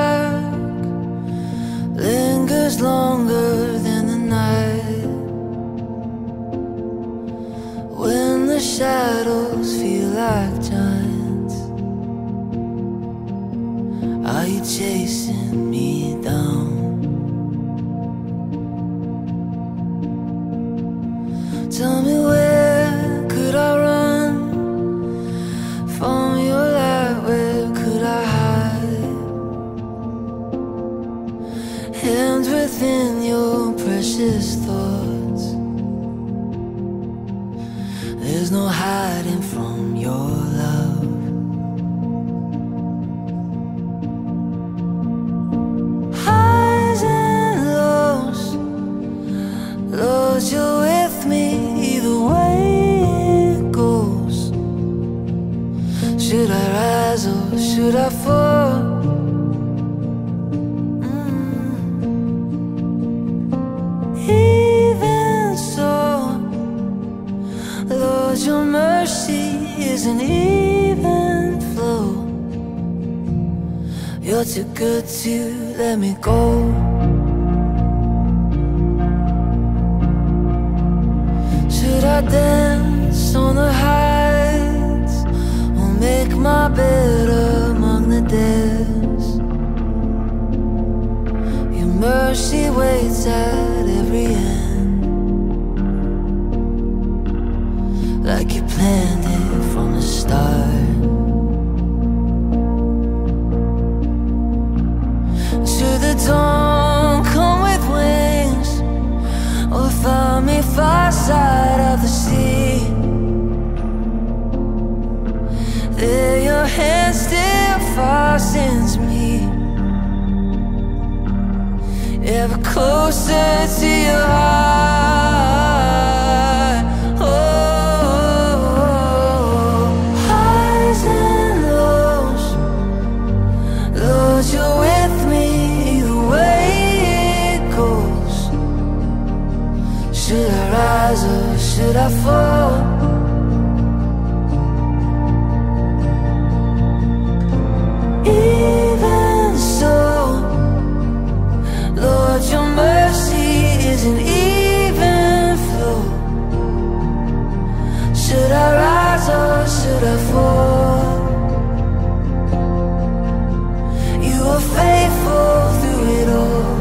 dark lingers longer than the night, when the shadows feel like giants, are you chasing me down? Tell me, where could I run from your light? Where could I hide? Hands within your precious thoughts, there's no hiding from your love. Highs and lows, Lord, you're with me either way it goes. Should I rise or should I fall? Even so, Lord, your mercy is an even flow. You're too good to let me go. Should I dance on the heights or make my bed among the dead? Your mercy waits at every end, like you planned it from the start. Should the dawn come with wings or find me far side of the sea, there your hand still fastens me, ever closer to your heart. Oh, highs and lows, Lord, you're with me the way it goes. Should I rise or should I fall? Even so, Lord, your mercy is an even flow. Should I rise or should I fall? You are faithful through it all.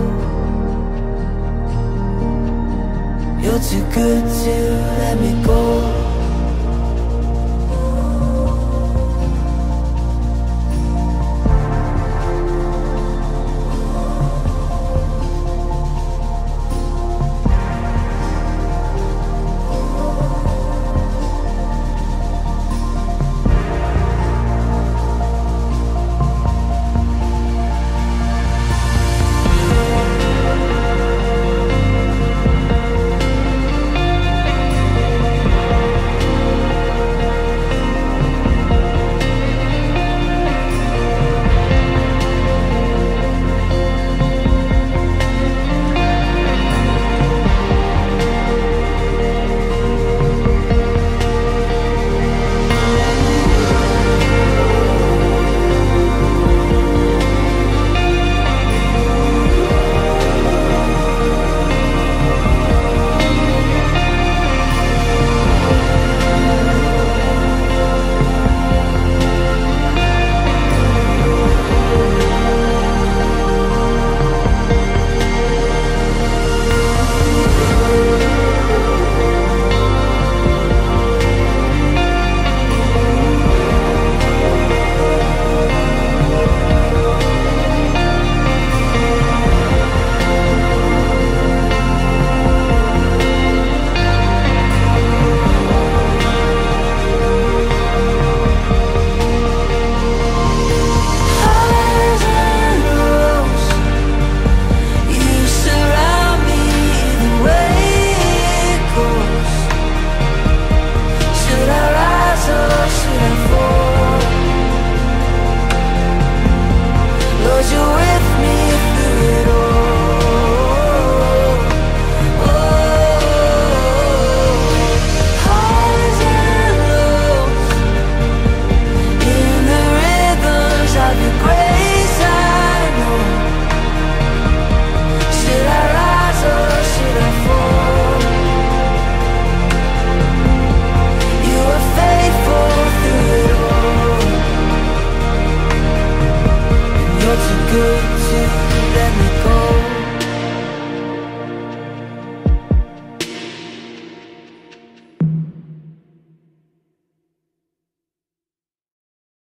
You're too good to let me go. good.